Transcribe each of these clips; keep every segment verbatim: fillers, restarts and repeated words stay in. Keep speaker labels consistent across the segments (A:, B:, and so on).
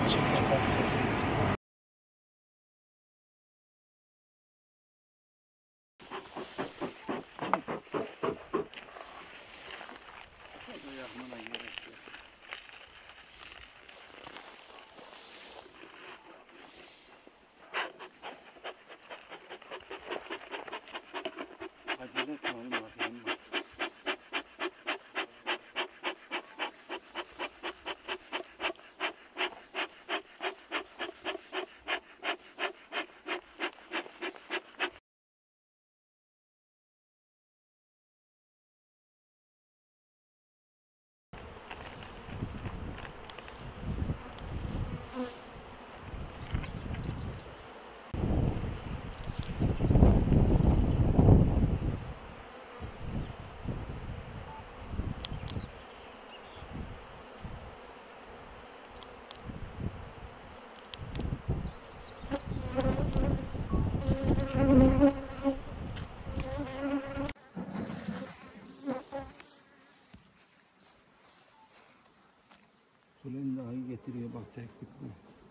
A: şeker fabrikası.
B: Acele etmeyelim bakayım. Sulen dahi getiriyor bak teknik bu.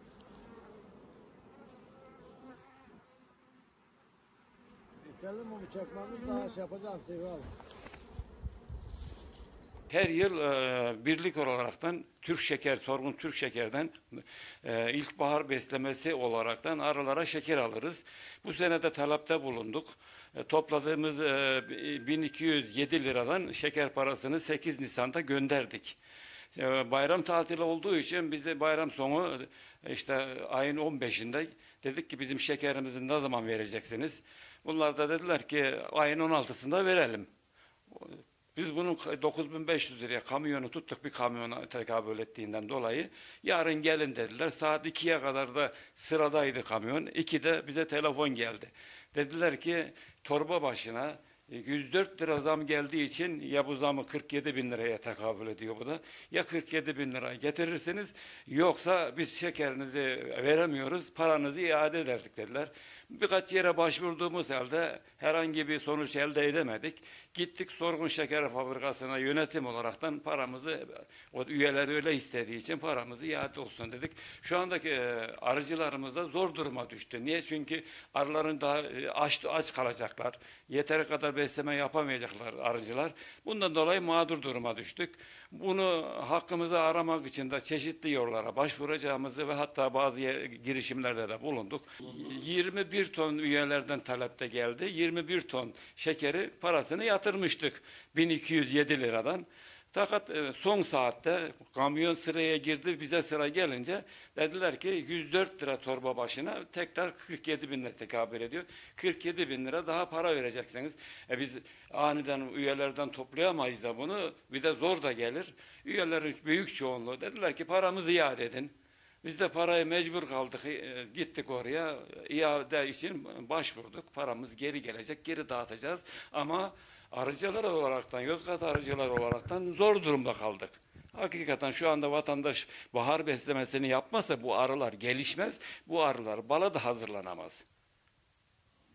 C: Yeterli mi bıçaklarımız daha şey yapacağım Sevi abi.
B: Her yıl e, birlik olaraktan Türk şeker, sorgun Türk şekerden e, ilkbahar beslemesi olaraktan arılara şeker alırız. Bu sene de talepte bulunduk. E, topladığımız e, bin iki yüz yedi liradan şeker parasını sekiz Nisan'da gönderdik. E, bayram tatili olduğu için bize bayram sonu işte ayın on beşinde dedik ki bizim şekerimizi ne zaman vereceksiniz? Bunlar da dediler ki ayın on altısında verelim. Biz bunun dokuz bin beş yüz liraya kamyonu tuttuk, bir kamyona tekabül ettiğinden dolayı. Yarın gelin dediler. Saat ikiye kadar da sıradaydı kamyon. ikide bize telefon geldi. Dediler ki torba başına yüz dört lira zam geldiği için ya bu zamı kırk yedi bin liraya tekabül ediyor bu da. Ya kırk yedi bin lira getirirsiniz yoksa biz şekerinizi veremiyoruz, paranızı iade ederdik dediler. Birkaç yere başvurduğumuz halde herhangi bir sonuç elde edemedik. Gittik Sorgun Şeker Fabrikası'na yönetim olaraktan paramızı, o üyeler öyle istediği için paramızı iade olsun dedik. Şu andaki e, arıcılarımız da zor duruma düştü. Niye? Çünkü arıların daha e, aç, aç kalacaklar. Yeteri kadar besleme yapamayacaklar arıcılar. Bundan dolayı mağdur duruma düştük. Bunu hakkımızı aramak için de çeşitli yollara başvuracağımızı ve hatta bazı yer, girişimlerde de bulunduk. yirmi bir ton üyelerden talepte geldi. yirmi bir ton şekeri parasını yatırmıştık bin iki yüz yedi liradan. Fakat son saatte kamyon sıraya girdi, bize sıra gelince dediler ki yüz dört lira torba başına tekrar kırk yedi bin lira tekabül ediyor. kırk yedi bin lira daha para vereceksiniz. E biz aniden üyelerden toplayamayız da bunu, bir de zor da gelir. Üyelerin büyük çoğunluğu dediler ki paramızı iade edin. Biz de parayı mecbur kaldık, gittik oraya, iade için başvurduk. Paramız geri gelecek, geri dağıtacağız ama arıcılar olaraktan, Yozgat arıcılar olaraktan zor durumda kaldık. Hakikaten şu anda vatandaş bahar beslemesini yapmasa bu arılar gelişmez, bu arılar bala da hazırlanamaz.